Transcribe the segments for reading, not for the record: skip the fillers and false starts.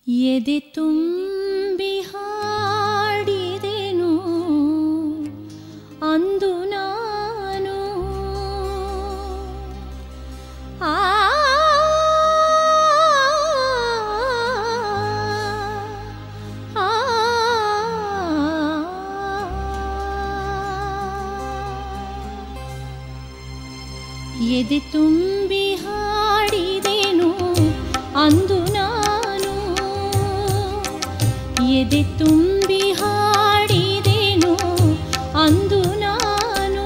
ಎದೆ ತುಂಬಿ ಹಾಡಿದೆನು ಅಂದು ನಾನು ಎದೆ ತುಂಬಿ ಹಾಡಿದೆನು ಅಂದು ನಾನು ಎದೆ ತುಂಬಿ ಹಾಡಿದೆನು ಅಂದು ನಾನು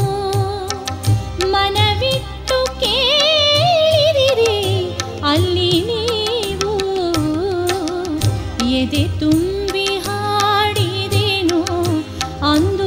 ಮನವಿಟ್ಟು ಕೇಳಿದಿರಿ ಅಲ್ಲಿ ನೀವು ಎದೆ ತುಂಬಿ ಹಾಡಿದೆನು ಅಂದು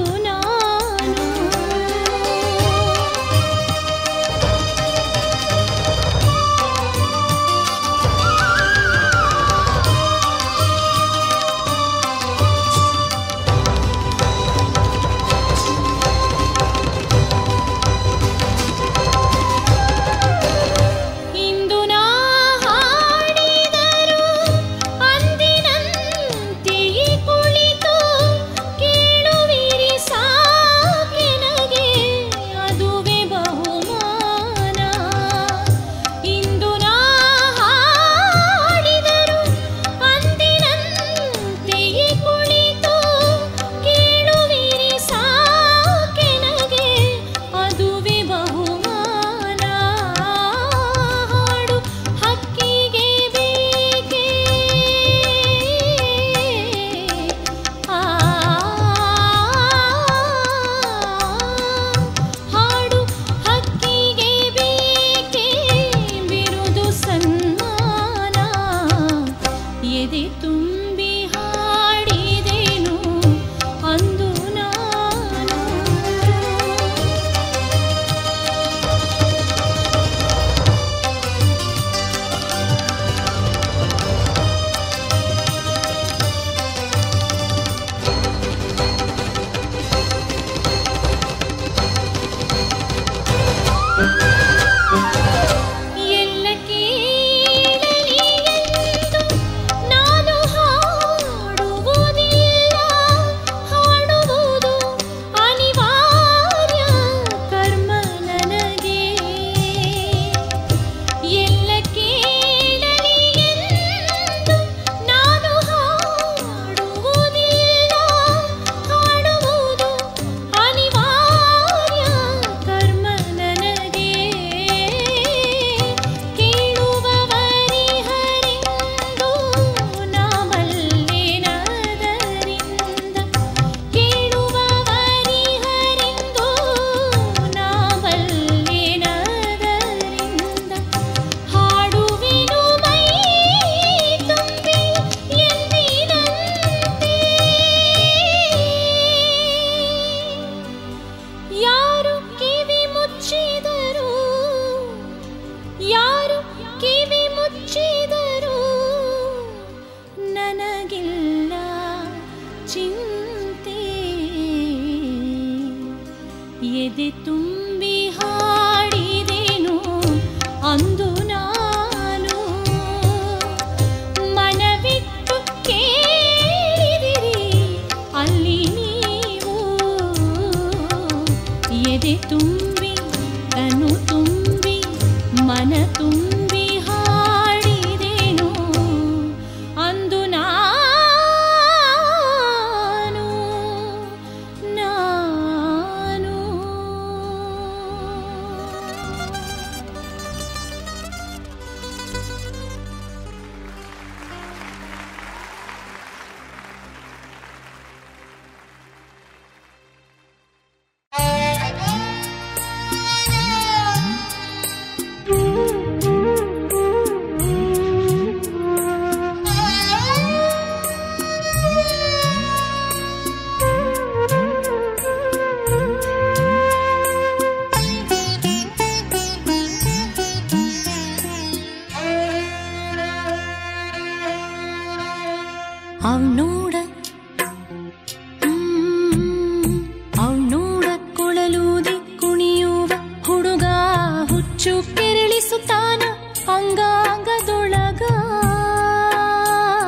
ಕೆರಳಿಸುತ್ತಾನ ಅಂಗಾಂಗದೊಳಗ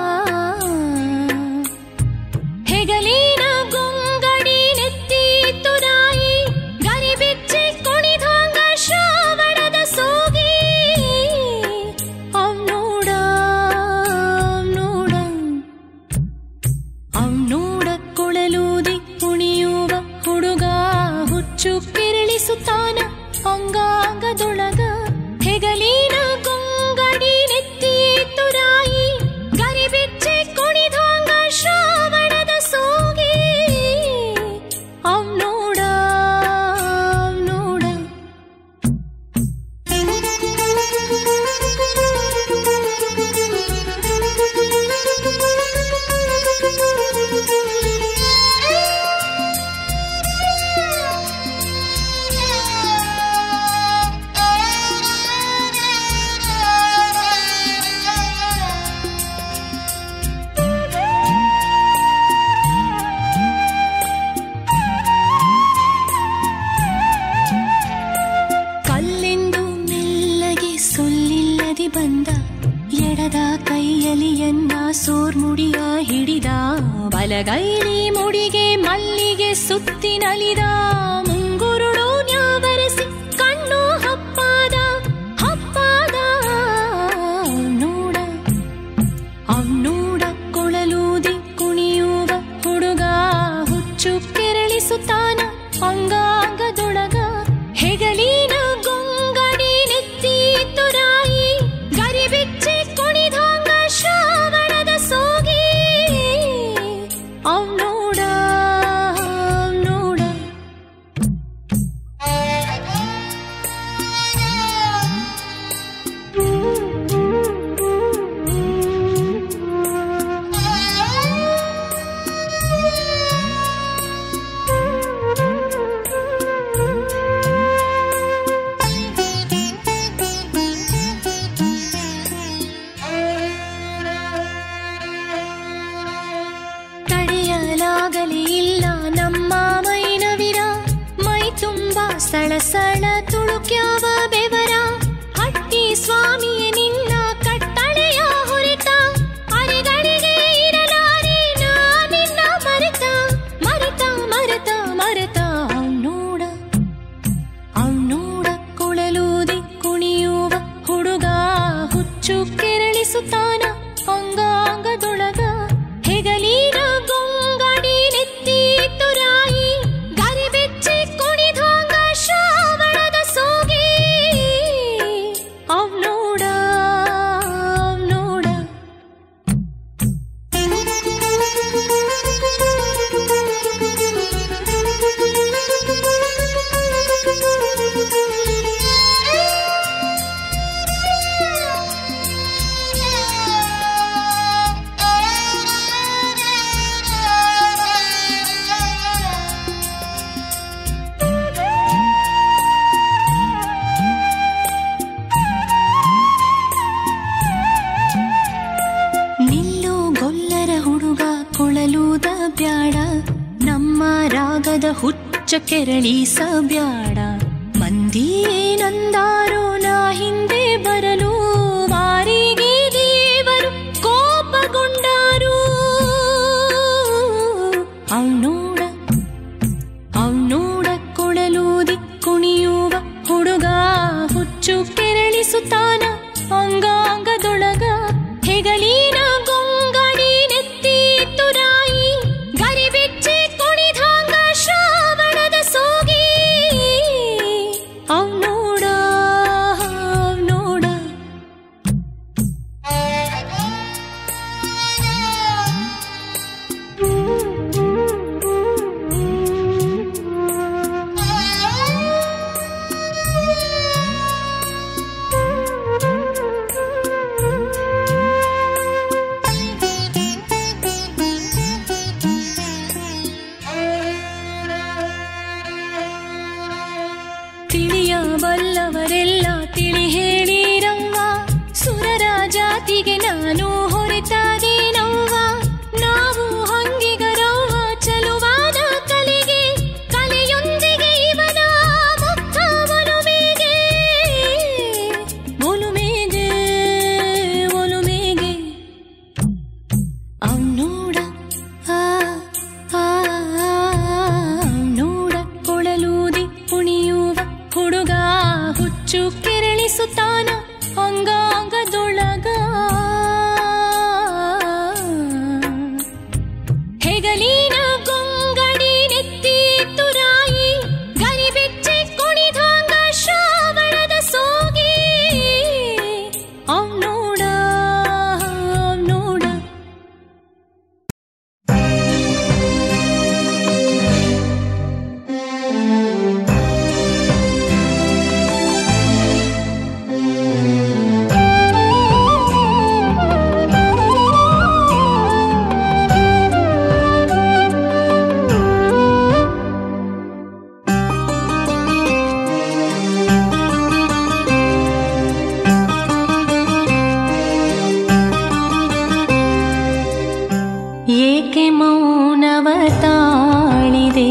ಸೋರ್ಮುಡಿಯ ಹಿಡಿದ, ಬಲಗೈಲಿ ಮುಡಿಗೆ ಮಲ್ಲಿಗೆ ಸುತ್ತಿನಲಿದ, ಮುಂಗುರುಳು ನ್ಯಾವರಿಸಿ ಕಣ್ಣು ಹಪ್ಪಾದ ಹಪ್ಪಾದ. ಅವ್ನೋಡ ಕೊಳಲೂದಿ ಕುಣಿಯುವ ಹುಡುಗ, ಹುಚ್ಚು ಕೆರಳಿಸುತ್ತಾನ ಅಂಗಾಂಗದೊಳಗ. ಹೆಗಲಿನ ಗೊಂಗಡಿ ನೆತ್ತಿ ತುರಾಯಿ, ಗರಿಬಿಚ್ಚಿ ಕುಣಿದಾಂಗ ಶ್ರಾವಣದ ಸೋಗಿ. ಅವ್ನೋಡ ತಡೆಯಲಾಗಲೇ ಇಲ್ಲ ನಮ್ಮ ಮೈನವಿರ, ಮೈ ತುಂಬ ಸಳಸಳ ತುಳುಕ್ಯಾವ ಬೆವರ. ಹಟ್ಟಿ ಸ್ವಾಮಿಯ ನಿನ್ನ ಕಟ್ಟಳೆಯ ಹೊರಟ, ಅರೆಗಳಿಗೆ ಇರಲಾರೆ ನಾ ನಿನ್ನ ಮರೆತ ಮರೆತ ಮರೆತ ಮರೆತ. ಅವ್ನೋಡ ಕೊಳಲೂದಿ ಕುಣಿಯುವ ಹುಡುಗ, ಹುಚ್ಚು ಕೆರಳಿಸುತ್ತಾನ ಅಂಗಾಂಗದೊಳಗ. ಹೆಗಲಿನ ಗೊಂಗಡಿ ನೆತ್ತಿ ತುರಾಯಿ, ಗರಿಬೆಚ್ಚಿ ಕುಣಿದಾಂಗ ಶ್ರಾವಣದ ಸೋಗಿ. ಅವ್ನೋಡ ನಿಲ್ಲು ಗೊಲ್ಲರ ಹುಡುಗ ಕೊಳಲೂದ ಬ್ಯಾಡ, ನಮ್ಮ ರಾಗದ ಹುಚ್ಚ ಕೆರಳಿಸ ಬ್ಯಾಡ. ಮಂದಿ ಏನಂದಾರೋ ನಾ ಹಿಂದೆ ಬರಲು, ವಾರಿಗೆ ದೇವರು ಕೋಪಗೊಂಡಾರು. ಅವ್ನೋಡ ಕೊಳಲೂದಿ ಕುಣಿಯುವ ಹುಡುಗ, ಹುಚ್ಚು ಕೆರಳಿಸುತ್ತಾನ ಅಂಗಾಂಗದೊಳಗ. ಹೆಗಲಿನ ಗೊಂಗಡಿ ನೆತ್ತಿ ತುರಾಯಿ, ಗರಿಬೆಚ್ಚಿ ಕುಣಿದಾಂಗ ಶ್ರಾವಣದ ಸೋಗಿ. ಅವ್ನೋಡ ತಿಳಿಯಬಲ್ಲವರೆಲ್ಲ ತಿಳಿ ಹೇಳಿರವ್ವ, ಸುರರ ಜಾತಿಗೆ ನಾನು ಹೊರತಾದೇನವ್ವ. ನಾವು ಹಂಗಿಗರವ್ವ ಚಲುವಾದ ಕಲೆಗೆ, ಕಲೆಯೊಂದಿಗೆ ಇವನ ಮುಕ್ತ ಒಲುಮೆಗೆ ಒಲುಮೆಗೆ ಒಲುಮೆಗೆ. ಅವ್ನೋಡ ಅವ್ನೋಡ ಕೊಳಲೂದಿ ಕುಣಿಯುವ ಹುಡುಗ, ಹುಚ್ಚು ಕೆರಳಿಸುತ್ತಾನ ಅಂಗಾಂಗದೊಳಗ. ಹೆಗಲಿನ ಗೊಂಗಡಿ ನೆತ್ತಿ ತುರಾಯಿ, ಗರಿಬೆಚ್ಚಿ ಕುಣಿದಾಂಗ ಶ್ರಾವಣದ ಸೋಗಿ. ಅವ್ನೋಡ ಏಕೆ ಮೌನವ ತಾಳಿದೆ,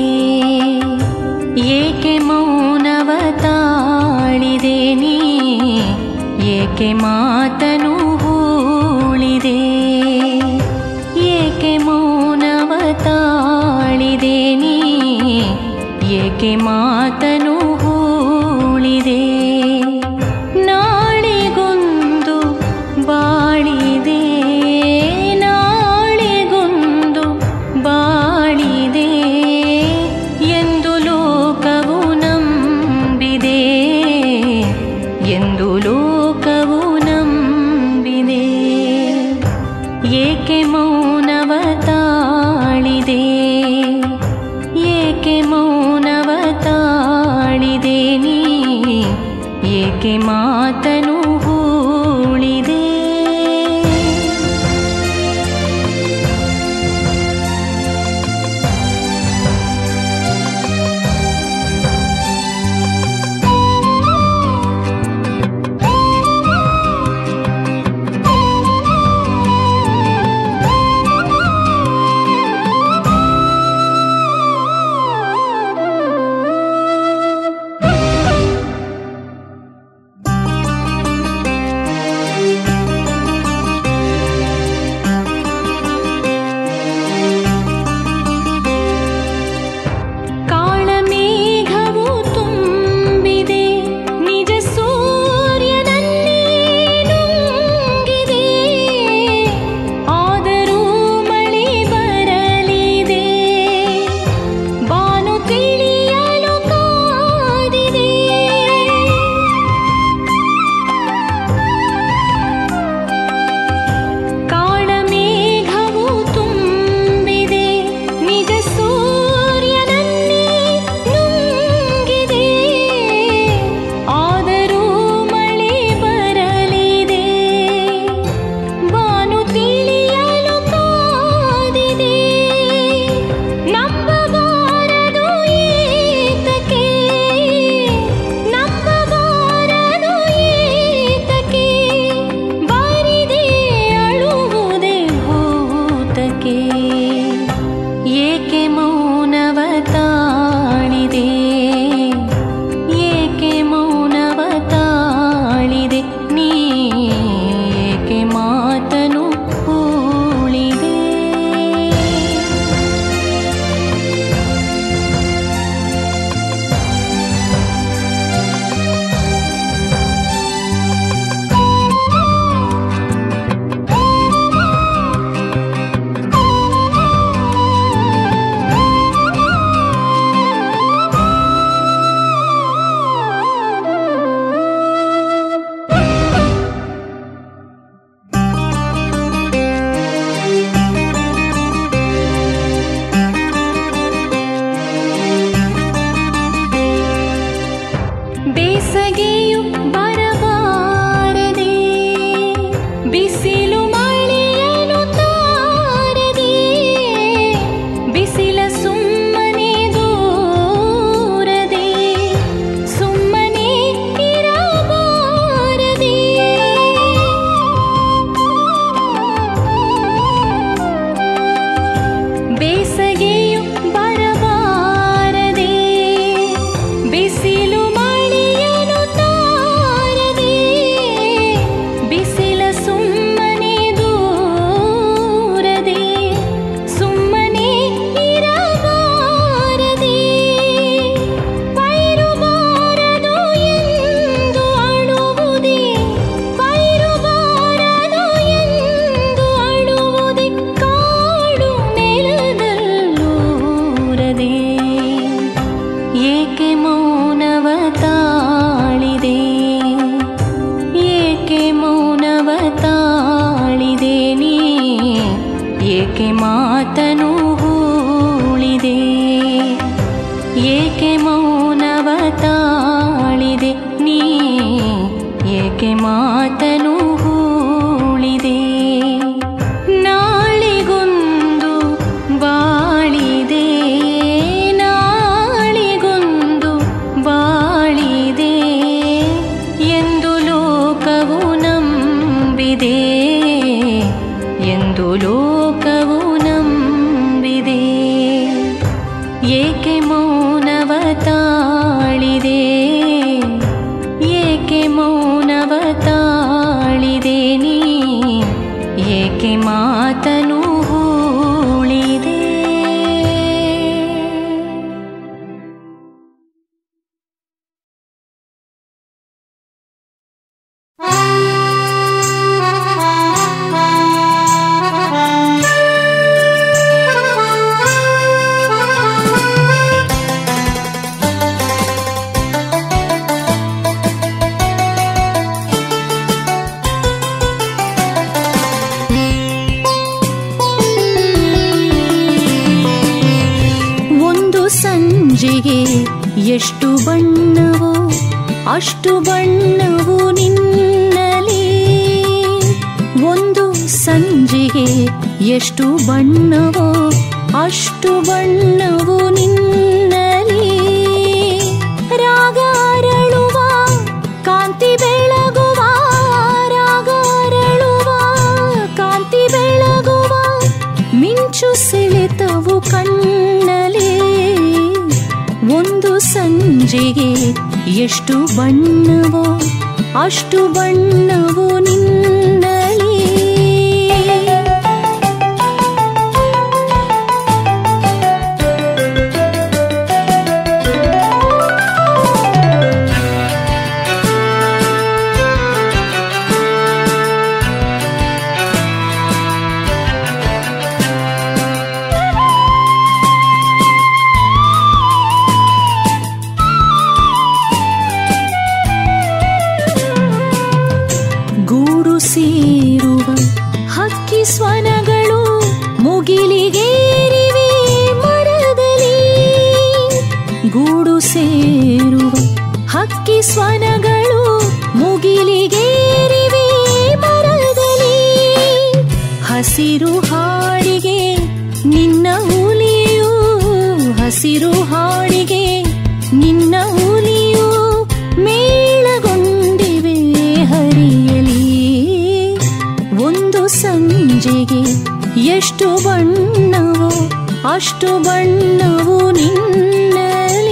ಏಕೆ ಮೌನವ ತಾಳಿದೆ ನೀ, ಏಕೆ ಮಾತನು ಹೂಳಿದೆ. ಏಕೆ ಮಾತನು ಹೂಳಿದೆ ನಾಳೆಗೊಂದು ಬಾಳಿದೆ ನಾಳೆಗೊಂದು ಬಾಳಿದೆ ಎಂದು ಲೋಕವು ನಂಬಿದೆ ಎಂದು ಲೋಕವು ನಂಬಿದೆ ಏಕೆ ಮೌನವ ತಾಳಿದೆ ಏಕೆ ಮೌನವ ತಾಳಿದೆ ನೀ ಏಕೆ ಮಾತನು ಹೂಳಿದೆ ಏಕೆ ಮೌನವ ತಾಳಿದೆ ಏಕೆ ಮೌನವ ತಾಳಿದೆ ನೀ ಏಕೆ ಮಾತನು ಹೂಳಿದೆ ಬೇಸಗೆಯು ಬರಬಾರದೆ ಬಿಸಿಲು ಮಳೆಯಲು ತಾರದೆ ಬಿಸಿಲ ಸುಮ್ಮನೆ ದೂರದೆ ಸುಮ್ಮನೆ ಇರಬಾರದೆ ಬೇಸಗೆಯು ಬರಬಾರದೆ ಬಿಸಿಲು ಏಕೆ ಮೌನವ ತಾಳಿದೆ ಏಕೆ ಮೌನವ ತಾಳಿದೆ ನೀ ಏಕೆ ಮಾತನು ಹೂಳಿದೆ ಏಕೆ ಮೌನವ ತಾಳಿದೆ ನೀ ಏಕೆ ಮಾತನು ಹೂಳಿದೆ ನಾಳೆಗೊಂದು ಬಾಳಿದೆ ಬಾಳಿದೆ ಎಂದು ಲೋಕವು ನಂಬಿದೆ ಎಂದು ಲೋಕವು ನಂಬಿದೆ ಏಕೆ ಮೌನವ ತಾಳಿದೆ ಏಕೆ ಮೌನವ ತಾಳಿದೆ ನೀ ಏಕೆ ಮಾತನು ಹೂಳಿದೆ ಎಷ್ಟು ಬಣ್ಣವೋ ಅಷ್ಟು ಬಣ್ಣವು ನಿನ್ನಲಿ. ಒಂದು ಸಂಜೆಗೆ ಎಷ್ಟು ಬಣ್ಣವೋ ಅಷ್ಟು ಬಣ್ಣವು ನಿನ್ನಲಿ. ರಾಗ ಅರಳುವ ಕಾಂತಿ ಬೆಳಗುವ, ರಾಗ ಅರಳುವ ಕಾಂತಿ ಬೆಳಗುವ, ಮಿಂಚು ಸೆಳೆತವು ಕಣ್ಣಲಿ. ಒಂದು ಸಂಜೆಗೆ ಎಷ್ಟು ಬಣ್ಣವೋ ಅಷ್ಟು ಬಣ್ಣವು ನಿನ್ನಲಿ. ಸೇರುವ ಹಕ್ಕಿ ಸ್ವನಗಳು ಮುಗಿಲಿಗೇರಿವೆ ಮರದಲ್ಲಿ. ಗೂಡು ಸೇರುವ ಹಕ್ಕಿ ಸ್ವನಗಳು ಮುಗಿಲಿಗೇರಿವೆ ಮರದಲ್ಲಿ. ಹಸಿರು ಹಾಡಿಗೆ ನಿನ್ನ ಹುಲಿಯು, ಹಸಿರು ಹಾಡಿಗೆ ನಿನ್ನ ಹುಲಿಯು ಮೇಳಗೊಂಡಿವೆ ಹರಿಯಲಿ. ಒಂದು ಸಂಜೆಗೆ ಎಷ್ಟು ಬಣ್ಣವೋ ಅಷ್ಟು ಬಣ್ಣವು ನಿನ್ನಲಿ.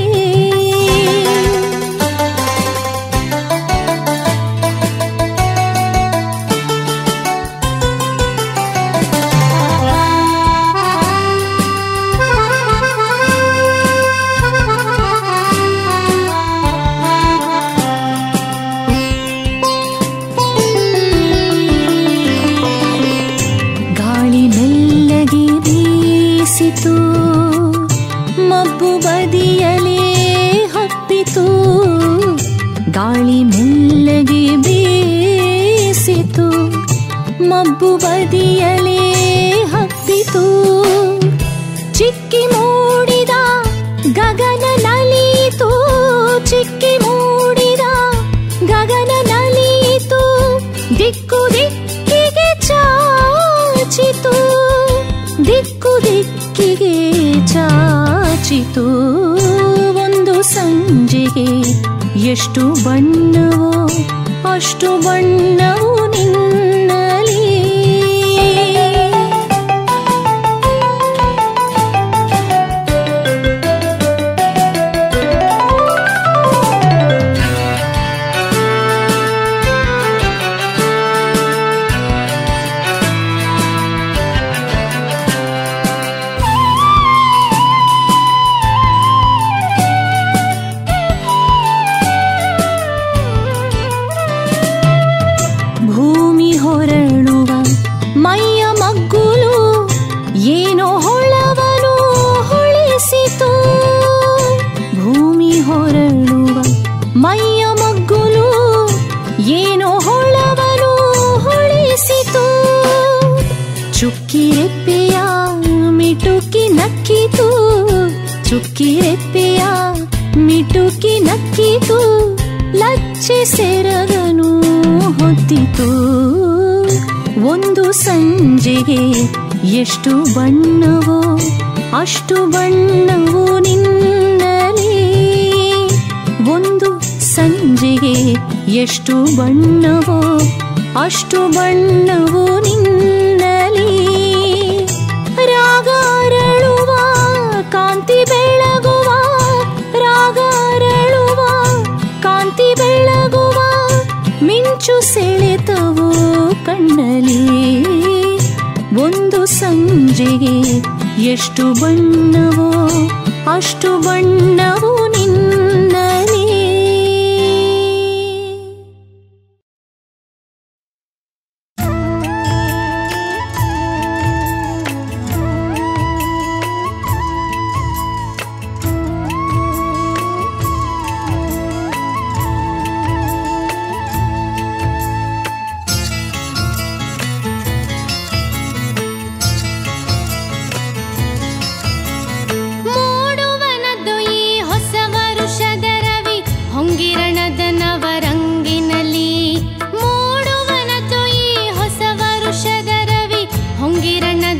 ಮಬ್ಬು ಬದಿಯಲೇ ಹಬ್ಬಿತು, ಗಾಳಿ ಮೆಲ್ಲಗೆ ಬೀಸಿತು. ಮಬ್ಬು ಬದಿಯಲೇ ಹಬ್ಬಿತು, ಚಿಕ್ಕಿ ಮೂಡಿದ ಗಗನ ನಲಿಯಿತು, ಚಿಕ್ಕಿ ಮೂಡಿದ ಗಗನ ನಲಿಯಿತು. ದಿಕ್ಕು ದಿಕ್ಕಿಗೆ ಚಾಚಿತು, ದಿಕ್ಕು ದಿಕ್ಕಿಗೆ ಚಾಚಿತು. ಒಂದು ಸಂಜೆಗೆ ಎಷ್ಟು ಬಣ್ಣವೋ ಅಷ್ಟು ಬಣ್ಣವು ನಿನ್ನಲಿ. ಹೊರಳುವ ಮೈಯ ಮಗ್ಗುಲು ಏನೋ ಹೊಳವನು ಹೊಳಿಸಿತು. ಭೂಮಿ ಹೊರಳುವ ಮೈಯ ಮಗ್ಗುಲು ಏನೋ ಹೊಳವನು ಹೊಳಿಸಿತು. ಚುಕ್ಕಿರೆಪ್ಪೆಯ ಮಿಟುಕಿ ನಕ್ಕಿತು, ಚುಕ್ಕಿರೆಪ್ಪೆಯ ಮಿಟುಕಿ ನಕ್ಕಿತು. ಲಚ್ಚೆ ಸೆರಗನು ಹೊತ್ತಿತು. ಒಂದು ಸಂಜೆಗೆ ಎಷ್ಟು ಬಣ್ಣವೋ ಅಷ್ಟು ಬಣ್ಣವು ನಿನ್ನಲಿ. ಒಂದು ಸಂಜೆಗೆ ಎಷ್ಟು ಬಣ್ಣವೋ ಅಷ್ಟು ಬಣ್ಣವು ನಿನ್ನಲಿ. ರಾಗ ಅರಳುವ ಕಾಂತಿ ಬೆಳಗುವ, ರಾಗ ಅರಳುವ ಕಾಂತಿ ಬೆಳಗುವ, ಮಿಂಚು ಸೆಳೆತವು ಕಣ್ಣಲಿ. ಒಂದು ಸಂಜೆಗೆ ಎಷ್ಟು ಬಣ್ಣವೋ ಅಷ್ಟು ಬಣ್ಣವು ನಿನ್ನಲಿ. ಮೂಡುವನದ್ದು ಈ ಹೊಸವ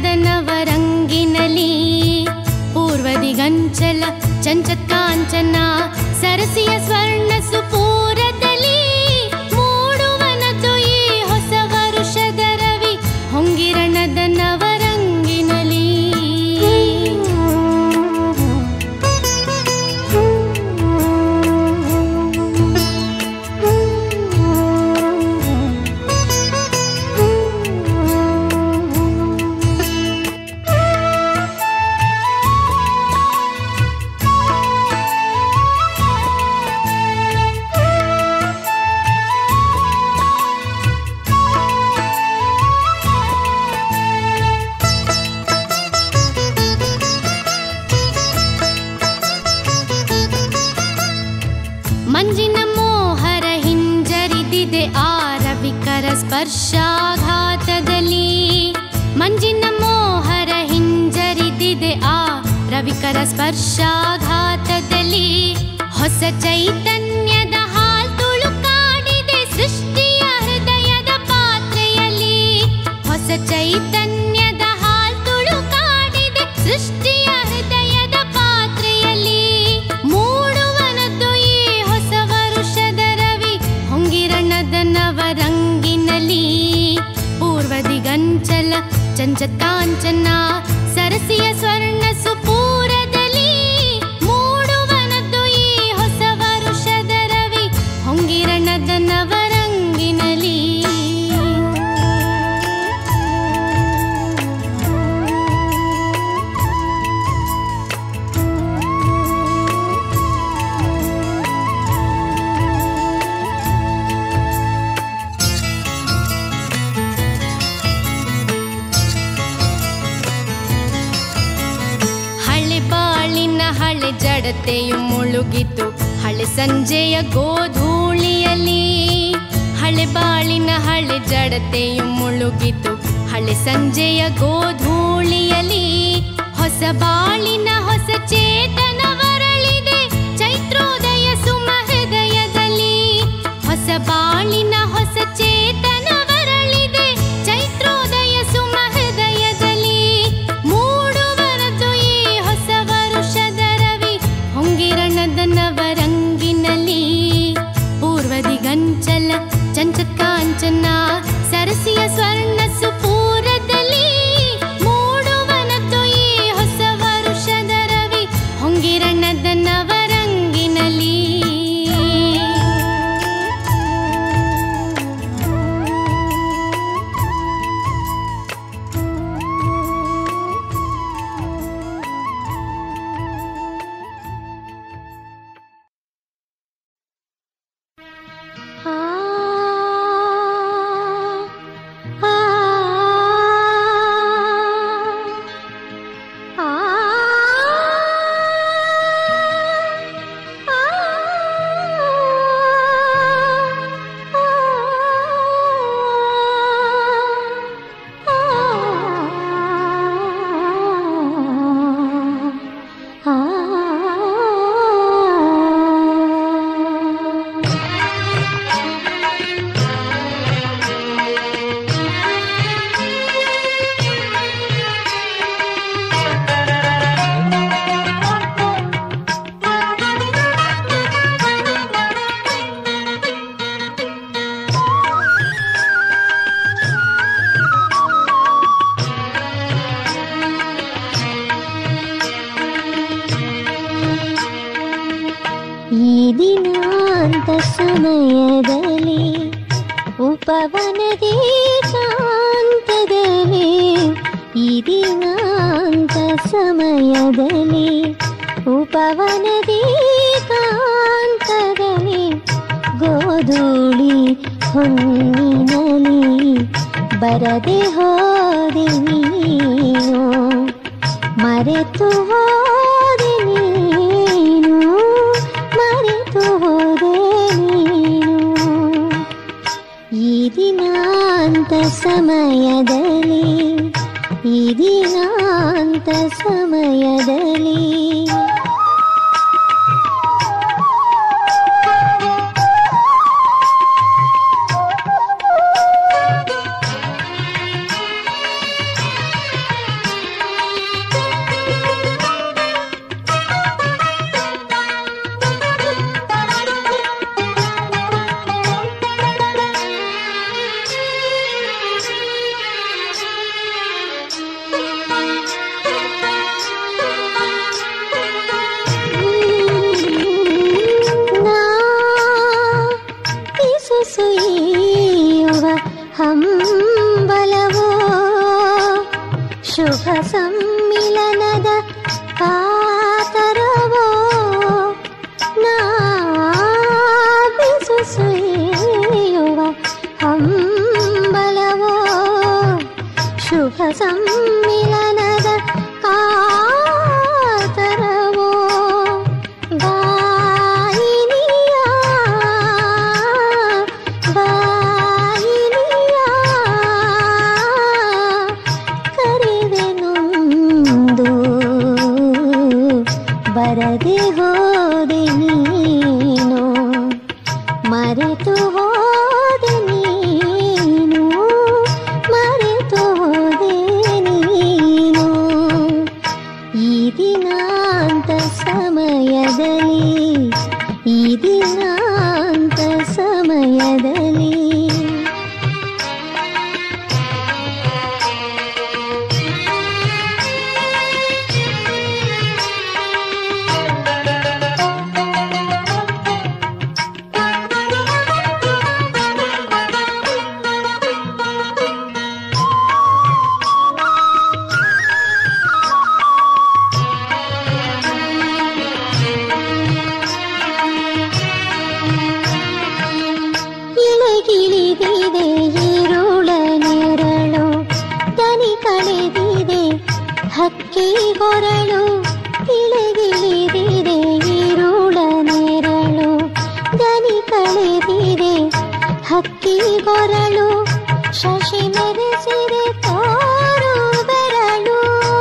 ನವರಂಗಿನಲಿ ಪೂರ್ವದಿಗಂಚಲ ಚಂಚತ್ಕಾಂಚನ ಸರಸಿಯ ಸ್ವರ್ಣ ಸುಪೂರದಲ್ಲಿ ಮೂಡುವನದು ಈ ಹೊಸ ವರುಷದ ರವಿ ಹೊಂಗಿರಣದ ನವರಂಗಿನಲಿ. ಮಂಜಿನ ಮೋಹರ ಹಿಂಜರಿದಿದೆ ಆ ರವಿಕರ ಸ್ಪರ್ಶಾಘಾತದಲ್ಲಿ. ಮಂಜಿನ ಮೋಹರ ಹಿಂಜರಿದಿದೆ ಆ ರವಿಕರ ಸ್ಪರ್ಶಾಘಾತದಲ್ಲಿ. ಹೊಸ ಚೈತನ್ಯದ ಹಾಲ್ ತುಳುಕಾಡಿದೆ ಸೃಷ್ಟಿಯ ಹೃದಯದ ಪಾತ್ರೆಯಲ್ಲಿ. ಹೊಸ ಚೈತನ್ಯದ ಹಾಲ್ ತುಳುಕಾಡಿದೆ ಸೃಷ್ಟಿಯ ಹೃದಯದ ಪಾತ್ರೆಯಲ್ಲಿ. ಮೂಡುವನದ್ದು ಈ ಹೊಸ ವರುಷದ ರವಿ ಹೊಂಗಿರಣದ ನವರಂಗಿನಲಿ ಪೂರ್ವದಿಗಂಚಲ ಚಂಚತ್ಕಾಂಚನ ಸರಸಿಯ ಸ್ವರ್ಣ ಸುಪೂರದಲ್ಲಿ ಮೂಡುವನದ್ದು ಈ ಹೊಸ ವರುಷದ ರವಿ ಹೊಂಗಿರಣದ ನವರಂಗಿನಲಿ. ಹಳೆ ಜಡತೆಯು ಮುಳುಗಿತು ಹಳೆ ಸಂಜೆಯ ಗೋಧೂಳಿಯಲ್ಲಿ. ಹಳೆ ಬಾಳಿನ ಹಳೆ ಜಡತೆಯು ಮುಳುಗಿತು ಹಳೆ ಸಂಜೆಯ ಗೋಧೂಳಿಯಲ್ಲಿ. ಹೊಸ ಬಾಳಿನ ಹೊಸ ಚೇತನ ವರಳಿದೆ ಚೈತ್ರೋದಯ ಸುಮ ಹೃದಯದಲ್ಲಿ. ಹೊಸ ಬಾಳಿನ ಹೊಸ ಚೇತನ ವರಳಿದೆ ಚೈತ್ರೋದಯ ಸುಮ ಹೃದಯದಲ್ಲಿ. ಮೂಡುವರದು ಈ ಹೊಸ ವರುಷದ ರವಿ ಹೊಂಗಿರಣದ ನವರಂಗಿನಲಿ ಪೂರ್ವದಿಗಂಚಲ ಚಂಚತ್ಕಾಂಚನ ಸರಸಿಯ ಸ್ವರ್ಣ ಸುಪೂರದಲ್ಲಿ ಮೂಡುವನದ್ದು ಈ ಹೊಸ ವರುಷದ ರವಿ ಹೊಂಗಿರಣದ ನವರಂಗಿನಲಿ. ಸಮಯದಲ್ಲಿ ಉಪವನದಿ ಶಾಂತದಲ್ಲಿ ಈ ದಿನಾಂತ ಸಮಯದಲ್ಲಿ ಉಪವನದಿ ಕಾಂತದಲ್ಲಿ ಗೋಧೂಳಿ ಹೊನ್ನಿನಲಿ ಬರದೆ ಹೋದೆ ನೀನು ಮರೆತು ಹೋದೆ ನೀನು ಮರೆತು ಹೋದೆ ನೀನು ಈ ದಿನಾಂತ ಸಮಯದಲ್ಲಿ ಈ ದಿನಾಂತ ಸಮಯದಲ್ಲಿ ಶುಭ ಸಮ್ಮಿಲನದ ಕಾತರವೋ ನಾಬಿಸು ಸುಯ್ಯುವ ಹಂಬಲವೋ ಶುಭ ಸಮ್ಮಿಲನದ ಕಾತರವೋ ಬರದೆ ಹೋದೆ ನೀನು ಮರೆತು ಹೋದೆ ನೀನು ಮರೆತು ಹೋದೆ ನೀನು ಈ ದಿನಾಂತ ಸಮಯದಲ್ಲಿ ಈ ದಿನಾಂತ ಸಮಯದಲ್ಲಿ ಇಳಿಗಿಳಿದಿದೆ ಈರುಳ ನೆರಳು ದನಿ ಕಳೆದಿದೆ ಹಕ್ಕಿ ಹೊರಳು ಇಳಿಗಿಳಿದಿದೆ ಈರುಳ ನೆರಳು ದನಿ ಕಳೆದಿದೆ ಹಕ್ಕಿ ಹೊರಳು ಶಶಿ ಮೆರೆಸಿದೆ ತೋರು ಬೆರಳು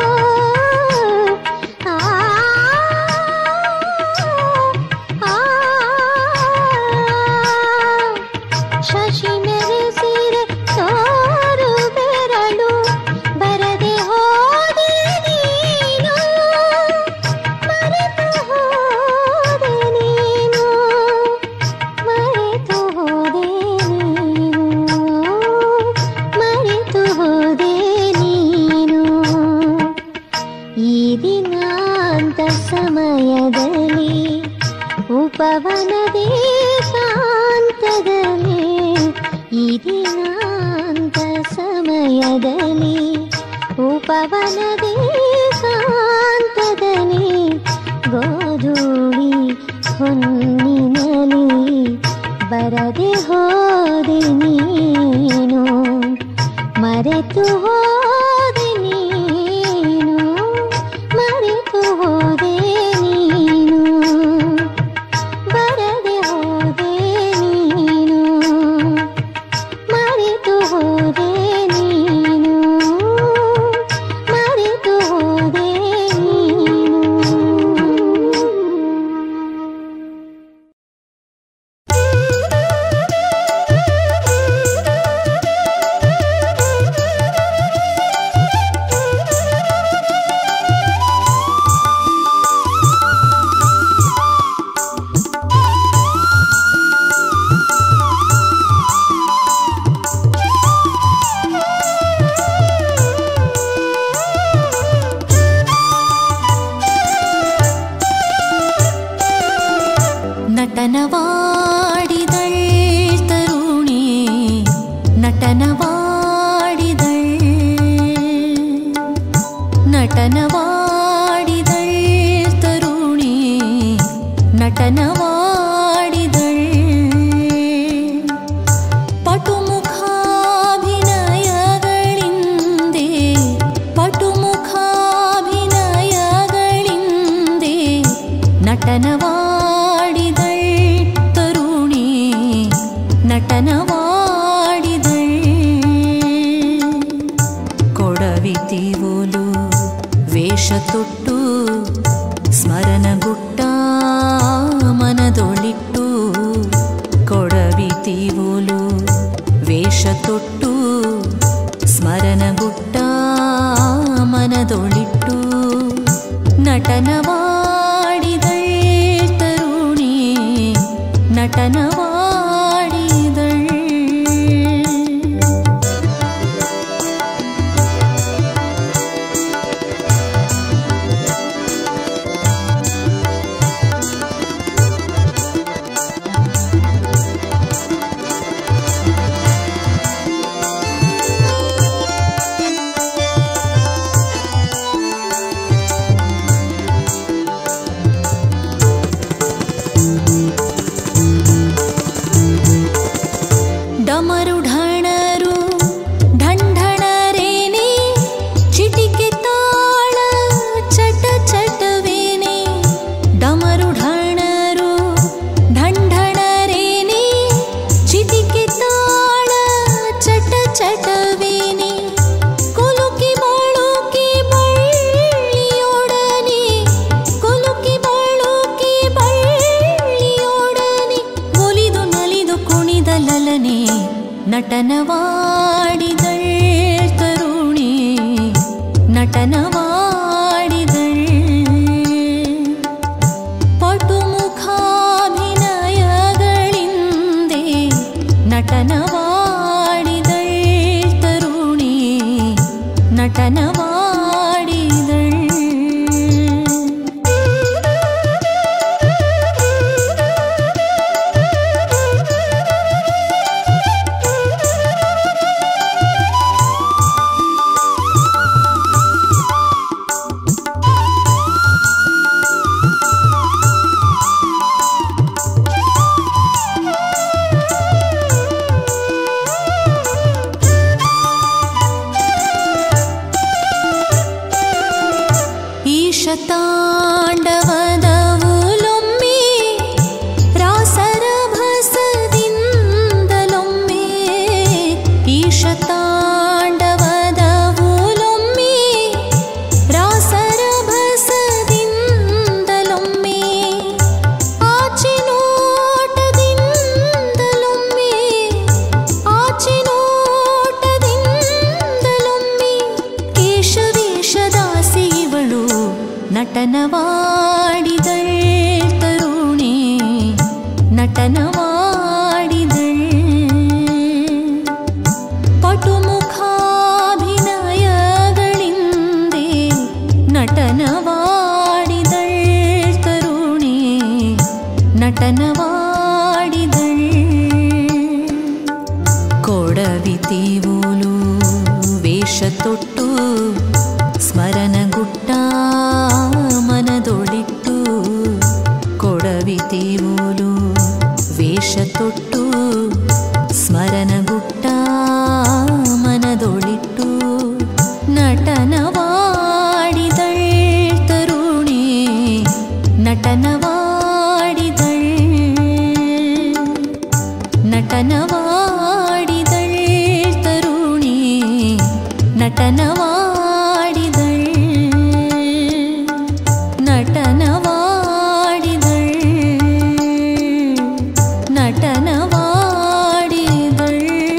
ಶಶಿ ಮೆರೆಸಿರೆ ತೋರು ಬೆರಳು ಬರದೆ ಹೋದೆ ನೀನು ಮರೆತು ಹೋದೆ ನೀನು ಮರೆತು ಹೋದೆ ನೀನು ಮರೆತು ಹೋದೆ ನೀನು ಈ ದಿನಾಂತ ಸಮಯದಲ್ಲಿ ಉಪವನದೇ ಕಾಂತದಲ್ಲಿ ಈ ದಿನಾಂತ ಸಮಯದಲ್ಲಿ ಉಪವನದೇ ಕಾಂತದಲ್ಲಿ ಗೋಧೂಳಿ ಹೊನ್ನಿನಲಿ ಬರದೆ ಹೋದೆ ನೀನು ಮರೆತು ಹೋದೆ ನೀನು ಮರೆತು ಹೋದೆ ನೀನು ಬರದೆ ಹೋದೆ ನೀನು ಮರೆತು ಹೋದೆ ನೀನು ಮರೆತು ಹೋದೆ ನೀನು ನಟನವಾಡಿದಳ್ ತರುಣಿ ನಟನವಾಡಿದಳ್ ನಟನವಾಡಿದಳ್ ತರುಣಿ ನಟನವಾಡಿದಳ್ ಪಟುಮುಖಾಭಿನಯಗಳಿಂದೆ ಪಟುಮುಖಾಭಿನಯಗಳಿಂದೆ ನಟನವಾಡಿದಳ್ ತರುಣಿ ನಟನವಾಡಿದಳ್ ಕೊಡವಿತಿವೋಲು ವೇಷ ತೊಟ್ಟು ಸ್ಮರಣಗುಟ್ಟ ಮನದೊಳಿಟ್ಟು ಕೊಡವಿತಿವೋಲು ವೇಷ ತೊಟ್ಟು ಸ್ಮರಣಗುಟ್ಟ ಮನದೊಳಿಟ್ಟು ನಟನವಾಡಿದಳ್ ತರುಣಿ ನಟನವಾಡಿದಳ್ ನಟನವಾಡಿದಳ್ ಪಟುಮುಖಾಭಿನಯಗಳಿಂದೆ ನಟನವಾಡಿದಳ್ ತರುಣಿ ನಟನವಾಡಿದಳ್ ತಾಂಡವದವುಲೊಮ್ಮೆ ರಾಸರಭಸದಿಂದಲೊಮ್ಮೆ ಈಶತಾಂಡವದವುಲೊಮ್ಮೆ ರಾಸರಭಸದಿಂದಲೊಮ್ಮೆ ಆಚಿನೋಟದಿಂದಲೊಮ್ಮೆ ಆಚಿನೋಟದಿಂದಲೊಮ್ಮೆ ಕೇಶವೇಷದಾಸಿ ಇವಳು ನಟನವಾಡಿದಳ್ ತರುಣಿ ನಟನವಾಡಿದಳ್ ಪಟುಮುಖಾಭಿನಯಗಳಿಂದೆ ನಟನವಾಡಿದಳ್ ತರುಣಿ ನಟನವಾಡಿದಳ್ ಕೊಡವಿತೀವೋಲು ವೇಷ ತೊಟ್ಟು ಸ್ಮರಣಗುಟ್ಟ ಮನದೊಳಿಟ್ಟು ಕೊಡವಿತೀವೋಲು ವೇಷ ತೊಟ್ಟು ಸ್ಮರಣಗುಟ್ಟ ಮನದೊಳಿಟ್ಟು ನಟನವಾಡಿದಳ್ ತರುಣಿ ನಟನವಾಡಿದಳ್ ನಟನವಾಡಿದಳ್ ತರುಣಿ ನಟನವಾಡಿದಳ್ ನಟನವಾಡಿದಳ್ ನಟನವಾಡಿದಳ್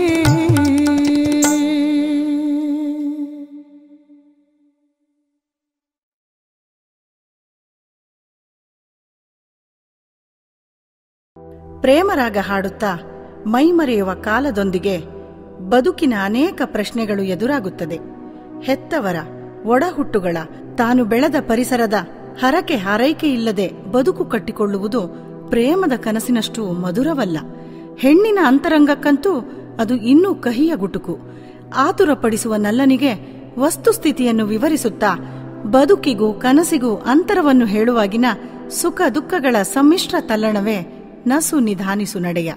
ಪ್ರೇಮರಾಗ ಹಾಡುತ್ತಾ ಮೈಮರೆಯುವ ಕಾಲದೊಂದಿಗೆ ಬದುಕಿನ ಅನೇಕ ಪ್ರಶ್ನೆಗಳು ಎದುರಾಗುತ್ತದೆ. ಹೆತ್ತವರ ಒಡಹುಟ್ಟುಗಳ ತಾನು ಬೆಳೆದ ಪರಿಸರದ ಹರಕೆ ಹಾರೈಕೆ ಇಲ್ಲದೆ ಬದುಕು ಕಟ್ಟಿಕೊಳ್ಳುವುದು ಪ್ರೇಮದ ಕನಸಿನಷ್ಟು ಮಧುರವಲ್ಲ. ಹೆಣ್ಣಿನ ಅಂತರಂಗಕ್ಕಂತೂ ಅದು ಇನ್ನೂ ಕಹಿಯ ಗುಟುಕು. ಆತುರಪಡಿಸುವ ನಲ್ಲನಿಗೆ ವಸ್ತುಸ್ಥಿತಿಯನ್ನು ವಿವರಿಸುತ್ತಾ ಬದುಕಿಗೂ ಕನಸಿಗೂ ಅಂತರವನ್ನು ಹೇಳುವಾಗಿನ ಸುಖ ದುಃಖಗಳ ಸಮ್ಮಿಶ್ರ ತಲ್ಲಣವೇ ನಸು ನಿಧಾನಿಸು ನಡೆಯ.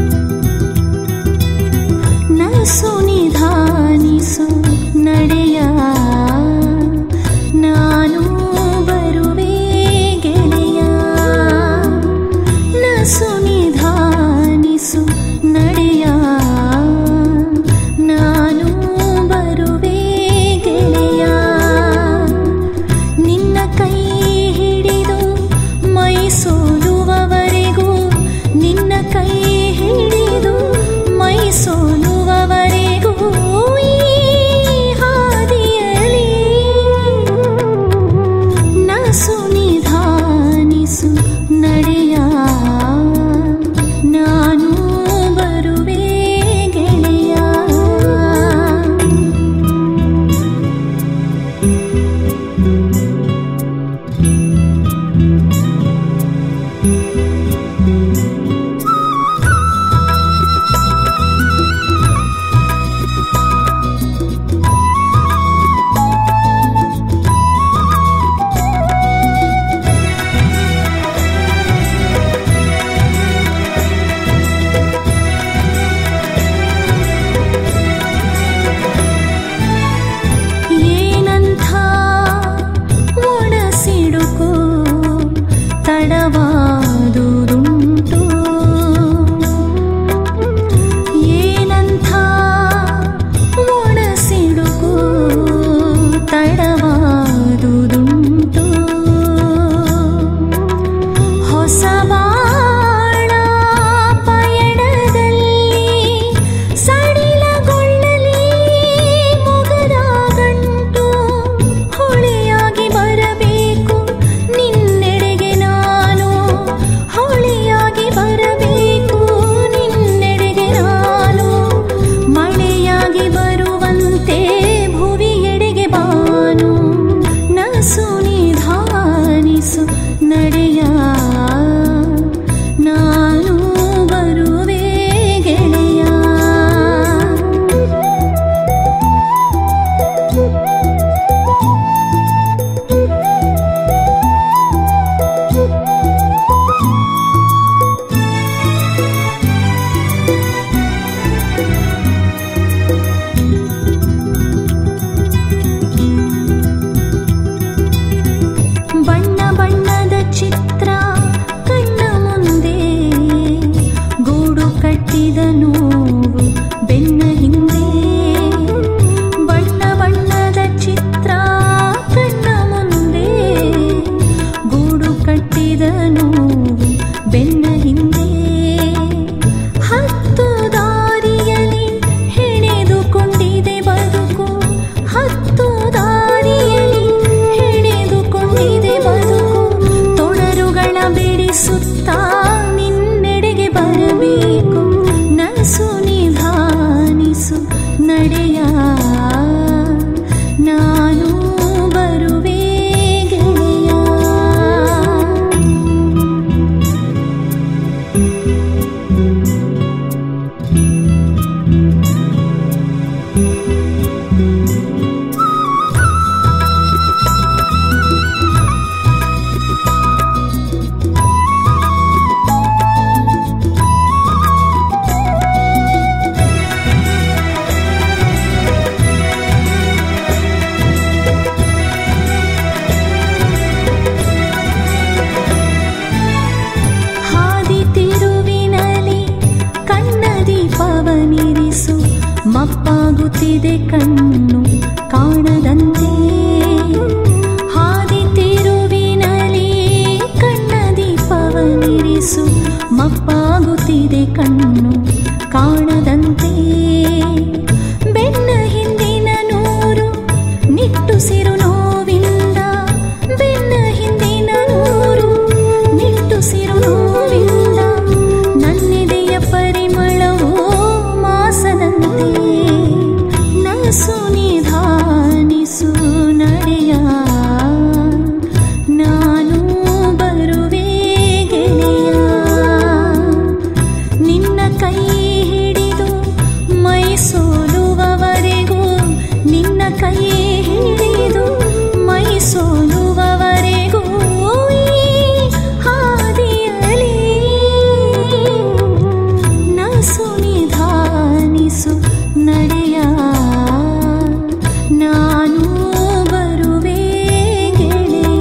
ನಸು ನಿಧಾನಿಸು ನಡೆಯ ಬಂದೆ ಹತ್ತು ದಾರಿಯಲ್ಲಿ ಹೆಣೆದುಕೊಂಡಿದೆ ಬದುಕು ಹತ್ತು ದಾರಿಯಲ್ಲಿ ಹೆಣೆದುಕೊಂಡಿದೆ ಬದುಕು ತೊಡರುಗಳ ಬಿಡಿಸುತ್ತಾ ನಿನ್ನೆಡೆಗೆ ಬರಬೇಕು ನಸು ನಿಧಾನಿಸು ನಡೆಯ ನಾನು ಬರುವೆ ಗೆಳೆಯ. ಹಾದಿ ತಿರುವಿನಲ್ಲಿ ಕಣ್ಣ ದೀಪವನಿರಿಸು ಮಪ್ಪಾಗುತ್ತಿದೆ ಕಣ್ಣು ಕಾಣದಂತೆ ಹಾದಿ ತಿರುವಿನಲ್ಲಿ ಕಣ್ಣ ದೀಪವನಿರಿಸು ಮಪ್ಪಾಗುತ್ತಿದೆ ಕಣ್ಣು ಕಾಣದಂತೆ ಬೆನ್ನ ಹಿಂದಿನ ನೂರು ನಿಟ್ಟುಸಿರು ನೋವಿಂದ ಬೆನ್ನ ಹಿಂದಿನ ನೂರು ನಿಟ್ಟುಸಿರು ನೋವಿಂದ ನನ್ನೆದೆಯ ಪರಿಮಳವೋ ಮಾಸದಂತೆ ನಸು ನಿಧಾನಿಸು ನಡೆಯ ನಾನು ಬರುವೆ ಗೆಳೆಯ. ನಿನ್ನ ಕೈ ಹಿಡಿದು ಮೈ ಸೋಲುವವರೆಗೂ ನಿನ್ನ ಕೈ ಹಿಡಿದು ಮೈ ಸೋಲುವವರೆಗೂ ಈ ಹಾದಿಯಲ್ಲಿ ನಸು ನಿಧಾನಿಸು ನಡೆಯ ನಾನು ಬರುವೆ ಗೆಳೆಯ.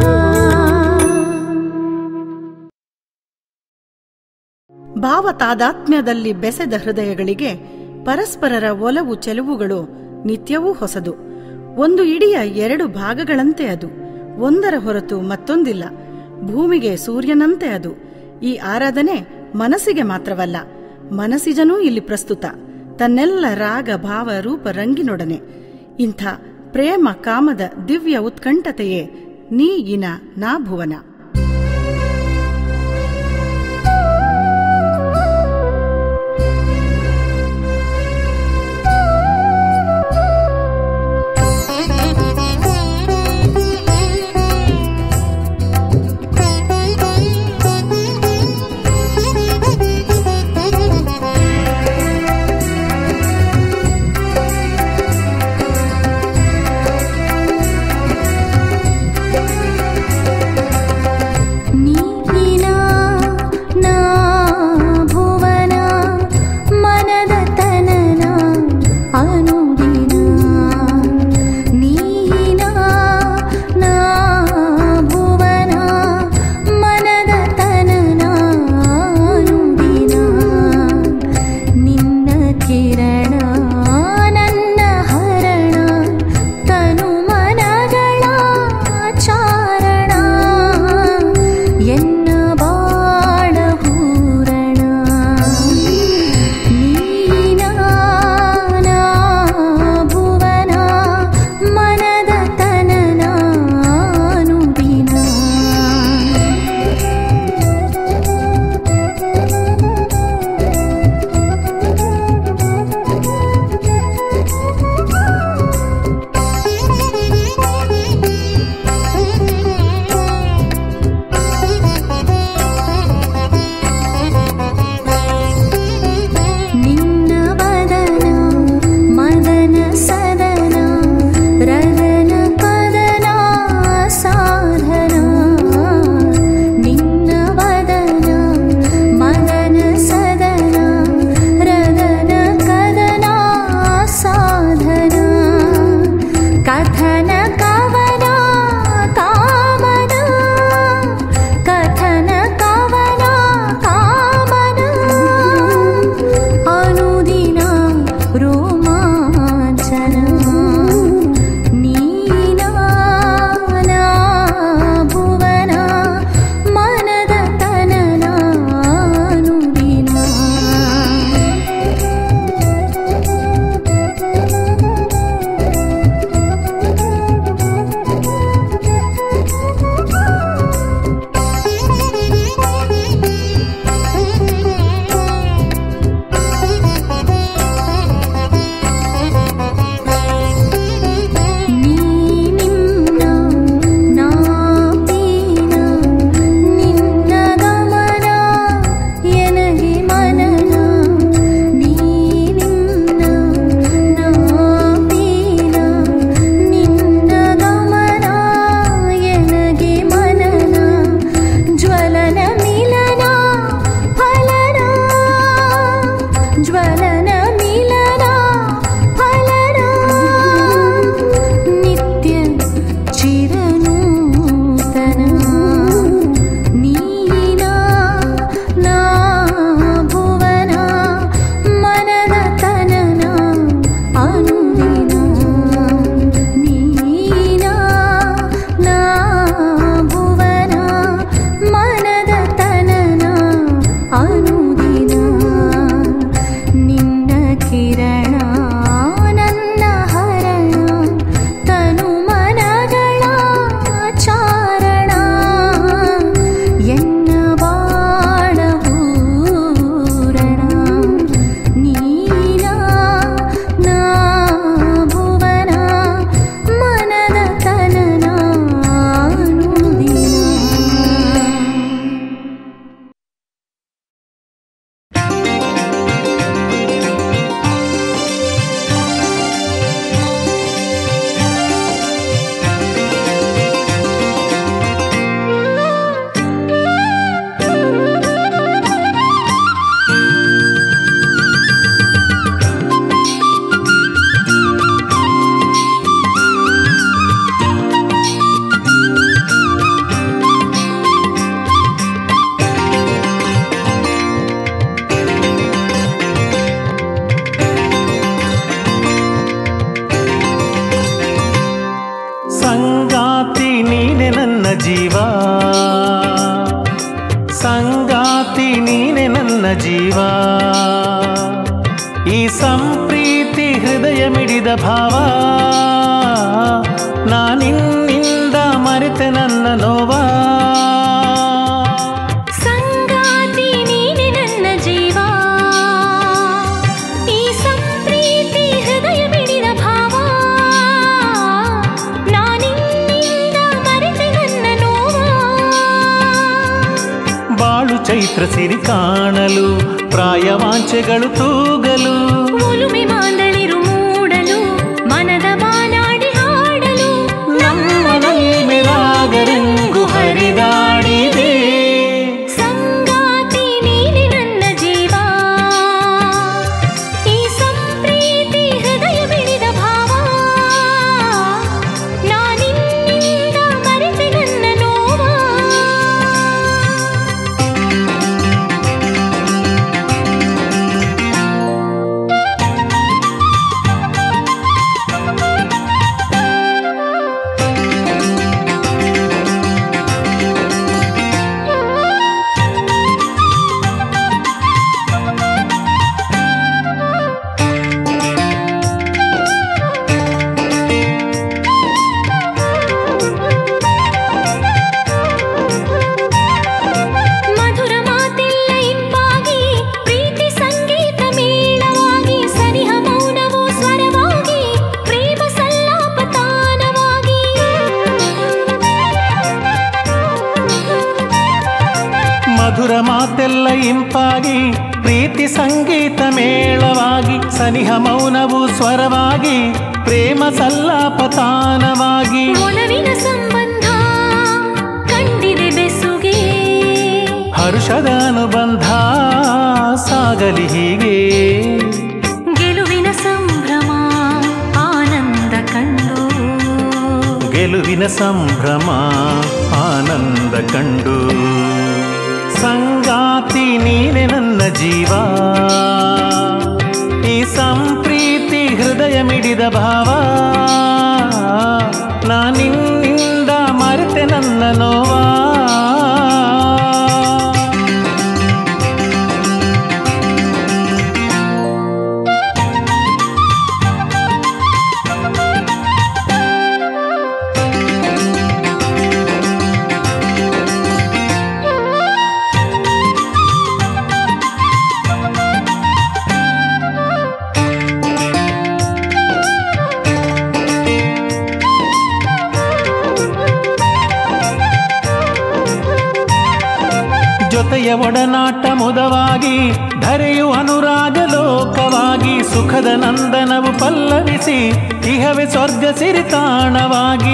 ಭಾವ ತಾದಾತ್ಮ್ಯದಲ್ಲಿ ಬೆಸೆದ ಹೃದಯಗಳಿಗೆ ಪರಸ್ಪರರ ಒಲವು ಚೆಲುವುಗಳು ನಿತ್ಯವೂ ಹೊಸದು. ಒಂದು ಇಡಿಯ ಎರಡು ಭಾಗಗಳಂತೆ ಅದು, ಒಂದರ ಹೊರತು ಮತ್ತೊಂದಿಲ್ಲ. ಭೂಮಿಗೆ ಸೂರ್ಯನಂತೆ ಅದು. ಈ ಆರಾಧನೆ ಮನಸ್ಸಿಗೆ ಮಾತ್ರವಲ್ಲ, ಮನಸ್ಸಿಜನೂ ಇಲ್ಲಿ ಪ್ರಸ್ತುತ, ತನ್ನೆಲ್ಲ ರಾಗ ಭಾವ ರೂಪ ರಂಗಿನೊಡನೆ. ಇಂಥ ಪ್ರೇಮ ಕಾಮದ ದಿವ್ಯ ಉತ್ಕಂಠತೆಯೇ ನೀ ಇನ ನಾ ಭುವನ. ನೀನೆ ನನ್ನ ಜೀವ ಈ ಸಂಪ್ರೀತಿ ಹೃದಯ ಮಿಡಿದ ಭಾವ ನಾನಿನ್ನಿಂದ ಮರೆತೆ ನನ್ನ ನೋವ ಸಂಗಾತಿ ನೀನೆ ನನ್ನ ಜೀವ ಈ ಸಂಪ್ರೀತಿ ಹೃದಯ ಮಿಡಿದ ಭಾವ ನಾನಿನ್ನಿಂದ ಮರೆತೆ ನನ್ನ ನೋವ ಬಾಳು ಚೈತ್ರ ಸಿರಿ ಕಾಣಲು ಪ್ರಾಯವಾಂಚೆಗಳು ತೂಗಲು ಒಲುಮೆ ಮಾಂದಳಿರು ಮೂಡಲು ಮನದ ಬಾನಾಡಿ ಹಾಡಲು ನಮ್ಮನಲ್ಲಿ ರಾಗರಂಗು ಹರಿದಾಡಿದೆ ಸಂಗಾತಿ ನೀನೆ ನನ್ನ ಜೀವ ಈ ಸಂಪ್ರೀತಿ ಹೃದಯ ಮಿಡಿದ ಭಾವ ನಾನಿನ್ನಿಂದ ಮರೆತೆ ನನ್ನ ನೋವ ಮಧುರ ಮಾತೆಲ್ಲ ಇಂಪಾಗಿ ಪ್ರೀತಿ ಸಂಗೀತ ಮೇಳವಾಗಿ ಸನಿಹ ಮೌನವು ಸ್ವರವಾಗಿ ಪ್ರೇಮ ಸಲ್ಲಾಪ ತಾನವಾಗಿ ಮಧುರ ಮಾತೆಲ್ಲ ಇಂಪಾಗಿ ಪ್ರೀತಿ ಸಂಗೀತ ಮೇಳವಾಗಿ ಸನಿಹ ಮೌನವು ಸ್ವರವಾಗಿ ಪ್ರೇಮ ಸಲ್ಲಾಪ ತಾನವಾಗಿ ಒಲವಿನ ಸಂಬಂಧ ಕಂಡಿದೆ ಬೆಸುಗೆ ಹರುಷದ ಅನುಬಂಧ ಸಾಗಲಿ ಹೀಗೆ ಗೆಲುವಿನ ಸಂಭ್ರಮ ಆನಂದ ಕಂಡು ಗೆಲುವಿನ ಸಂಭ್ರಮ ಆನಂದ ಕಂಡು ಸಂಗಾತಿ ನೀನೆ ನನ್ನ ಜೀವ ಈ ಸಂಪ್ರೀತಿ ಹೃದಯ ಮಿಡಿದ ಭಾವ ನಾನಿನ್ನಿಂದ ಮರೆತೆ ನನ್ನ ನೋವ ಜೊತೆಯ ಒಡನಾಟ ಮುದವಾಗಿ ಧರೆಯು ಅನುರಾಗ ಲೋಕವಾಗಿ ಸುಖದ ನಂದನವು ಪಲ್ಲವಿಸಿ ಇಹವೇ ಸ್ವರ್ಗ ಸಿರಿತಾಣವಾಗಿ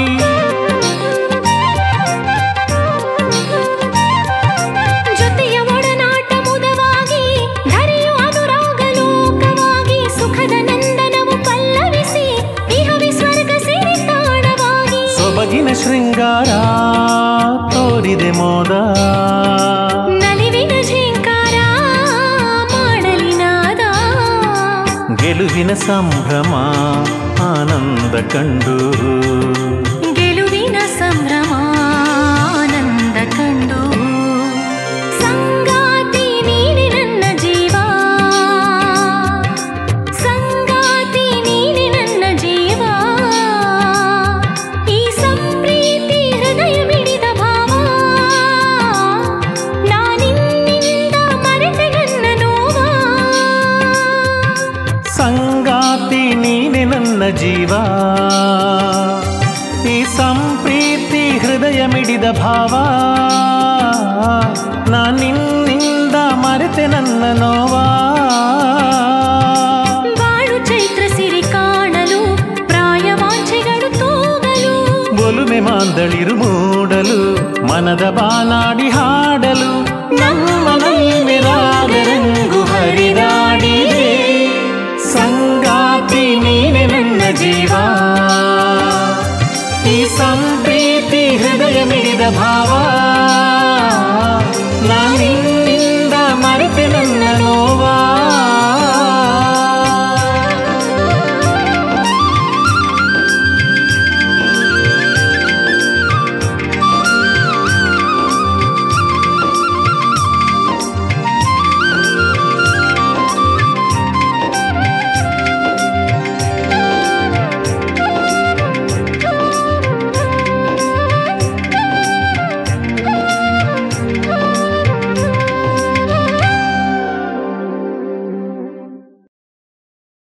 ಜೊತೆಯ ಒಡನಾಟ ಮುದವಾಗಿ ಧರೆಯು ಅನುರಾಗ ಲೋಕವಾಗಿ ಸುಖದ ನಂದನವು ಪಲ್ಲವಿಸಿ ಇಹವೇ ಸ್ವರ್ಗ ಸಿರಿತಾಣವಾಗಿ ಸೊಬಗಿನ ಶೃಂಗಾರ ತೋರಿದೆ ಮೋದ ನಲಿವಿನ ಝೇಂಕಾರ ಮಾಡಲಿನಾದ ಗೆಲುವಿನ ಸಂಭ್ರಮ ಆನಂದ ಕಂಡು ಗೆಲುವಿನ ಸಂಭ್ರಮ ಆನಂದ ಕಂಡು ಸಂಗಾತಿ ನೀನೆ ನನ್ನ ಜೀವ ಸಂಗಾತಿ ನೀನೆ ನನ್ನ ಜೀವ ಈ ಸಂಪ್ರೀತಿ ಹೃದಯ ಮಿಡಿದ ಭಾವ ನಾನಿನ್ನಿಂದ ಮರೆತೆ ನನ್ನ ನೋವ ಸಂಗಾತಿ ನೀನೆ ನನ್ನ ಜೀವ ಈ ಸಂಪ್ರೀತಿ ಹೃದಯ ಮಿಡಿದ ಭಾವ ನಾನಿನ್ನಿಂದ ಮರೆತೆ ನನ್ನ ನೋವ ಬಾಳು ಚೈತ್ರ ಸಿರಿ ಕಾಣಲು ಪ್ರಾಯವಾಂಚೆಗಳು ತೂಗಲು ಒಲುಮೆ ಮಾಂದಳಿರು ಮೂಡಲು ಮನದ ಬಾನಾಡಿ ಹಾಡಲು ನಮ್ಮನಲ್ಲಿ ರಾಗರಂಗು ಹರಿದಾಡಿದೆ ಸಂಗಾತಿ ನೀನೆ ನನ್ನ ಜೀವ ಈ ಸಂಪ್ರೀತಿ ಹೃದಯ ಮಿಡಿದ ಭಾವ